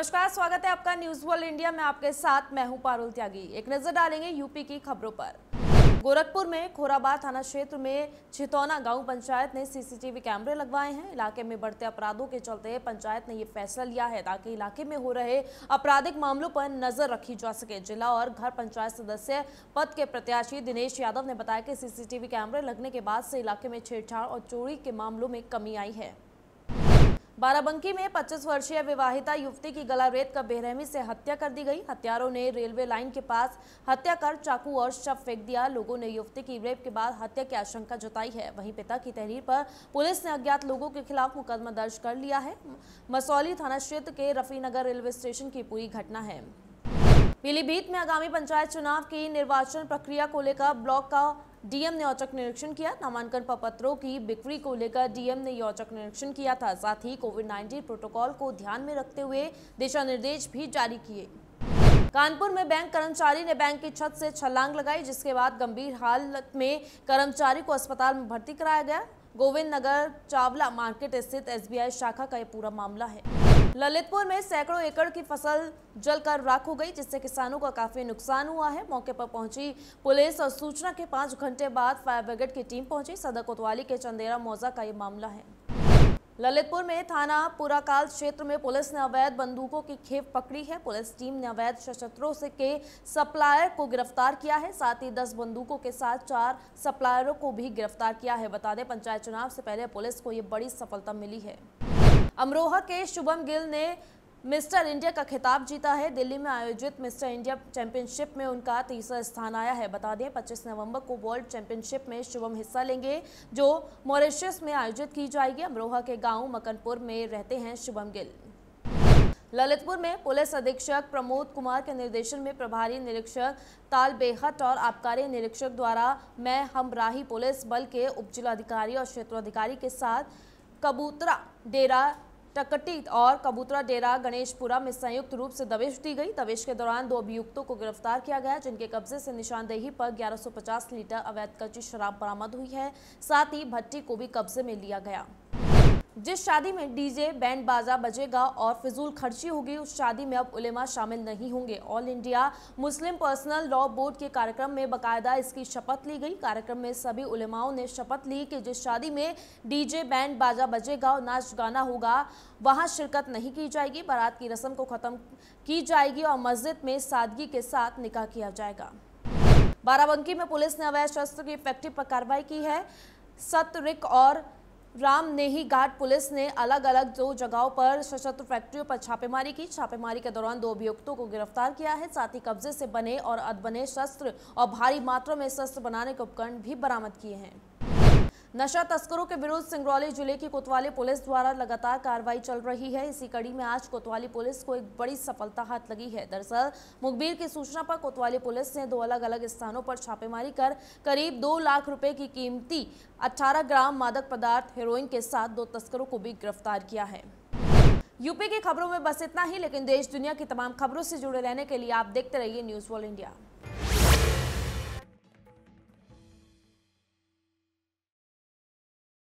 नमस्कार, स्वागत है आपका न्यूज वर्ल्ड इंडिया में। आपके साथ मैं हूं पारुल त्यागी। एक नजर डालेंगे यूपी की खबरों पर। गोरखपुर में खोराबाद थाना क्षेत्र में छितौना गांव पंचायत ने सीसीटीवी कैमरे लगवाए हैं। इलाके में बढ़ते अपराधों के चलते पंचायत ने ये फैसला लिया है ताकि इलाके में हो रहे आपराधिक मामलों पर नजर रखी जा सके। जिला और घर पंचायत सदस्य पद के प्रत्याशी दिनेश यादव ने बताया कि सीसीटीवी कैमरे लगने के बाद से इलाके में छेड़छाड़ और चोरी के मामलों में कमी आई है। बाराबंकी में 25 वर्षीय विवाहिता युवती की गला रेत कर बेरहमी से हत्या कर दी गई। हत्यारों ने रेलवे लाइन के पास हत्या कर चाकू और शव फेंक दिया। लोगों ने युवती की रेप के बाद हत्या की आशंका जताई है। वहीं पिता की तहरीर पर पुलिस ने अज्ञात लोगों के खिलाफ मुकदमा दर्ज कर लिया है। मसौली थाना क्षेत्र के रफीनगर रेलवे स्टेशन की पूरी घटना है। पीलीभीत में आगामी पंचायत चुनाव की निर्वाचन प्रक्रिया को लेकर ब्लॉक का डीएम ने औचक निरीक्षण किया। नामांकन पत्रों की बिक्री को लेकर डीएम ने औचक निरीक्षण किया था। साथ ही कोविड-19 प्रोटोकॉल को ध्यान में रखते हुए दिशा निर्देश भी जारी किए। कानपुर में बैंक कर्मचारी ने बैंक की छत से छलांग लगाई, जिसके बाद गंभीर हालत में कर्मचारी को अस्पताल में भर्ती कराया गया। गोविंद नगर चावला मार्केट स्थित एसबीआई शाखा का यह पूरा मामला है। ललितपुर में सैकड़ों एकड़ की फसल जलकर राख हो गई, जिससे किसानों का काफी नुकसान हुआ है। मौके पर पहुंची पुलिस और सूचना के 5 घंटे बाद फायर ब्रिगेड की टीम पहुंची। सदर कोतवाली के चंदेरा मौजा का ये मामला है। ललितपुर में थाना पुराकाल क्षेत्र में पुलिस ने अवैध बंदूकों की खेप पकड़ी है। पुलिस टीम ने अवैध शस्त्रों से के सप्लायर को गिरफ्तार किया है। साथ ही 10 बंदूकों के साथ 4 सप्लायरों को भी गिरफ्तार किया है। बता दें, पंचायत चुनाव से पहले पुलिस को ये बड़ी सफलता मिली है। अमरोहा के शुभम गिल ने मिस्टर इंडिया का खिताब जीता है। दिल्ली में आयोजित मिस्टर इंडिया चैंपियनशिप में उनका तीसरा स्थान आया है। बता दें, 25 नवंबर को वर्ल्ड चैंपियनशिप में शुभम हिस्सा लेंगे, जो मॉरिशस में आयोजित की जाएगी। अमरोहा के गांव मकनपुर में रहते हैं शुभम गिल। ललितपुर में पुलिस अधीक्षक प्रमोद कुमार के निर्देशन में प्रभारी निरीक्षक ताल बेहट और आबकारी निरीक्षक द्वारा मैं हमराही पुलिस बल के उप जिलाधिकारी और क्षेत्राधिकारी के साथ कबूतरा डेरा टकटी और कबूतरा डेरा गणेशपुरा में संयुक्त रूप से दबिश दी गई। दबिश के दौरान 2 अभियुक्तों को गिरफ्तार किया गया, जिनके कब्जे से निशानदेही पर 1150 लीटर अवैध कच्ची शराब बरामद हुई है। साथ ही भट्टी को भी कब्जे में लिया गया। जिस शादी में डीजे बैंड बाजा बजेगा और फिजूल खर्ची होगी, उस शादी में अब उलेमा शामिल नहीं होंगे। All India Muslim Personal Law Board के कार्यक्रम में बाकायदा इसकी शपथ ली गई। कार्यक्रम में सभी उलेमाओं ने शपथ ली कि जिस शादी में डीजे बैंड बाजा बजेगा और नाच गाना होगा, वहां शिरकत नहीं की जाएगी। बारात की रस्म को खत्म की जाएगी और मस्जिद में सादगी के साथ निकाह किया जाएगा। बाराबंकी में पुलिस ने अवैध शस्त्र की फैक्ट्री पर कार्रवाई की है। सतरिक और रामनेही घाट पुलिस ने अलग अलग 2 जगहों पर सशस्त्र फैक्ट्रियों पर छापेमारी की। छापेमारी के दौरान 2 अभियुक्तों को गिरफ्तार किया है। साथ ही कब्जे से बने और अधबने शस्त्र और भारी मात्रा में शस्त्र बनाने के उपकरण भी बरामद किए हैं। नशा तस्करों के विरुद्ध सिंगरौली जिले की कोतवाली पुलिस द्वारा लगातार कार्रवाई चल रही है। इसी कड़ी में आज कोतवाली पुलिस को एक बड़ी सफलता हाथ लगी है। दरअसल मुखबिर की सूचना पर कोतवाली पुलिस ने 2 अलग अलग स्थानों पर छापेमारी कर करीब 2 लाख रुपए की कीमती 18 ग्राम मादक पदार्थ हेरोइन के साथ 2 तस्करों को भी गिरफ्तार किया है। यूपी की खबरों में बस इतना ही, लेकिन देश दुनिया की तमाम खबरों से जुड़े रहने के लिए आप देखते रहिए न्यूज वर्ल्ड इंडिया।